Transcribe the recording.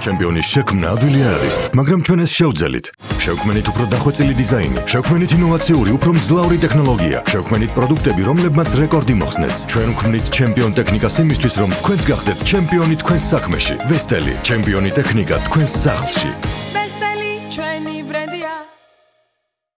ჩემპიონის შექმნა ადვილი არის, მაგრამ ჩვენ ეს შევძელით. შევქმნით უფრო დახვეწილი დიზაინი, შევქმნით ინოვაციური, უფრო მძლავრი ტექნოლოგია, შევქმნით პროდუქტები, რომლებმაც რეკორდი მოხსნეს. ჩვენ ვქმნით ჩემპიონ ტექნიკას იმისთვის, რომ თქვენც გახდეთ ჩემპიონი თქვენს საქმეში. ვესტელი, ჩემპიონი ტექნიკა თქვენს სახლში.